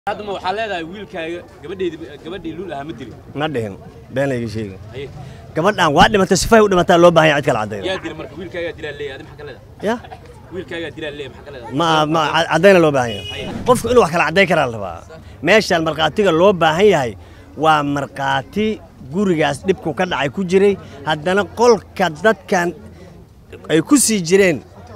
هذا ما وحلاه ويلكا gabadhii luul aha ma dilin ma dhihin been ay sheegay gabadhan waa dhimatay sifay u dhimatay loo baahan yahay cid kala cadeeyo yaa dil marka wiilkaaga dilaa leeyahay maxaa kale ya wiilkaaga dilaa leeyahay maxaa kale ma cadeeyna loo baahan yahay qofku inuu wax kala cadeey kara la rabaa meeshan marqaatiga loo baahan yahay waa marqaati gurigaas dhibku ka dhacay ku jiray haddana qolka dadkan ay ku sii jireen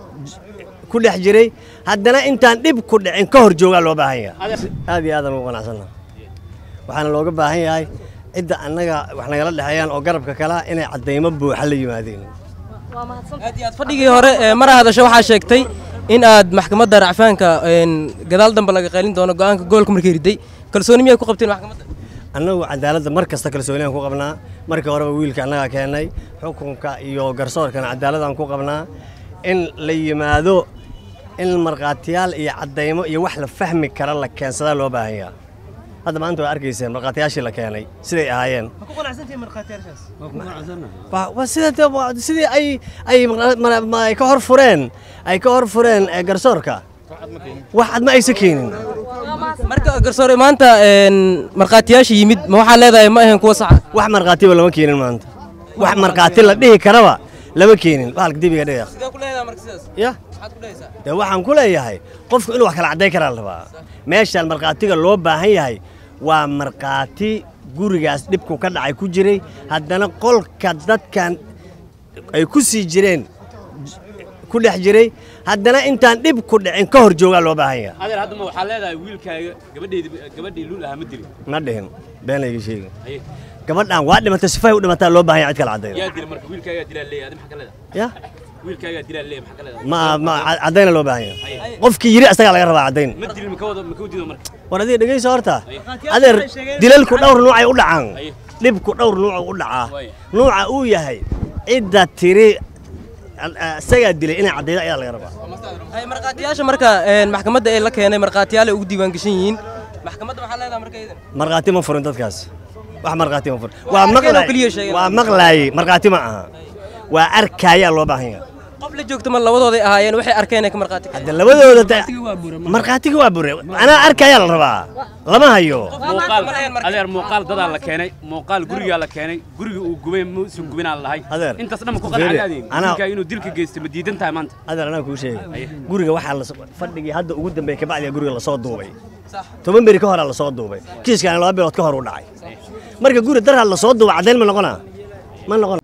ku dhex jiray haddana intaan dhib ku dhicin ka hor jooga loo baahan yahay aad iyo aad ugu qanacsanahay waxaana looga baahan yahay cidda annaga wax nagala dhaxayaan oo garabka kala inay cadeymo buuxa la yimaadeen waa mahadsan aad iyo aad fadhigii hore mar hadasho waxa sheegtay in aad maxkamadda racfaanka gadaal dambe laga qeylin doono go'aanka goolka markay riday kalsooni miyay ku qabteen maxkamadda annagu cadaaladda mar kasta kalsooni ku qabnaa markii horeba wiilka annaga keenay xukunka iyo garsoorkana cadaaladdan ku qabnaa in la yimaado in marqaatiyaal iyo cadeymo iyo wax la fahmi kara la keensada loo baahan yahay هذا ما أنتوا أركيسين مرقاتياش اللي كاني سيدي أهين. ما كون عزنتي مرقاتياش. ما كون عزنا. وسيدي أي ما يكهر فرين أي كهر فرين قرصوركا. واحد ما يسكين. مرقا قرصوري ما أنت مرقاتياش يمد ما حال هذا ما هي كوسع. واحد مرقاتي ولا مكين ما أنت. واحد مرقاتي لا ده كروا لا مكين. بالك دي بيجي ده. كل هذا مركزيس. يا. ده واحد كله ياهي. قف إنه واحد العداي كرالله. ماشي المرقاتي اللي baahan yahay waa marqaati gurigaas dhibku ka dhacay ku jiray haddana qolka dadkan ay ku sii jireen ku dhex jiray haddana intaan dhib ku dhicin ka hor jooga loo baahan yahay adeer hadda ma waxa leedahay wiilkaaga gabadhii luul aha ma dilin ma dhihin been ay sheegay gabadhan waa dhimatay sifay u dhimatay loo baahan yahay cid kala cadeeyo yaa dil marka wiilkaaga dilaa leeyahay maxaa kale ya wiilkaaga dilaa leeyahay maxaa kale ma cadeeyna loo baahan yahay qofkii yiri asaga laga rabaa cadeyn ma dilin ma ka wadido marka waradii dhageyso horta adeer dilalku dhowr nooc ay u dhacaan dhibku dhowr nooc u dhacaa nooca uu yahay cidda tiri asaga dilay inay cadeeyda ayaa laga rabaa ay marqaatiyaasha marka maxkamadda ay la keenay marqaatiyaal ay ugu diiwaan gashan yihiin maxkamadda waxa leedahay marka idan marqaati ma furin dadkaas wax marqaati ma furin waa maqlaay marqaati ma aha waa arkaya loo baahan yahay qof la joogto ma labadooda ahaayeen waxay arkeen ka marqaati ka labadooda marqaatiga waa bure ana arkaya la rabaa lama hayo adeer muuqaal dada la keenay muuqaal guriga la keenay guriga uu gubay muusan gubinaan lahay intaas dhan ku qanacadeen ninka inuu dilka geystay ma diidan tahay maanta adeer ana ku sheegay guriga waxa la fadhigii hadda ugu dambeeyay ka bacdi guriga la soo duubay 10 beri ka hor la soo duubay kiiskan 2 bilood ka hor u dhacay marka guriga dar la soo duubay cadeen ma noqona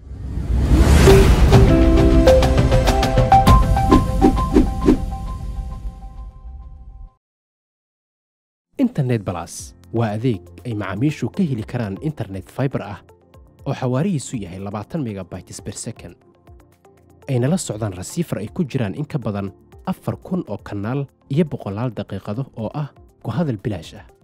internet plus waa adeeg ay macaamiishu ka heli karaan internet fiber ah oo xawaarihiisu yahay 20 megabytes per second ayna la socdaan rasiifar ay ku jiraan in ka badan 4,000 oo kanaal iyo 100 daqiiqado oo ah ku hadal bilaash ah